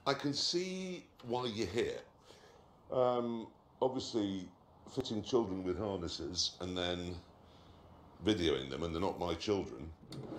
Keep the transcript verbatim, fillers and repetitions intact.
I can see why you're here. Um, obviously, fitting children with harnesses and then videoing them, and they're not my children.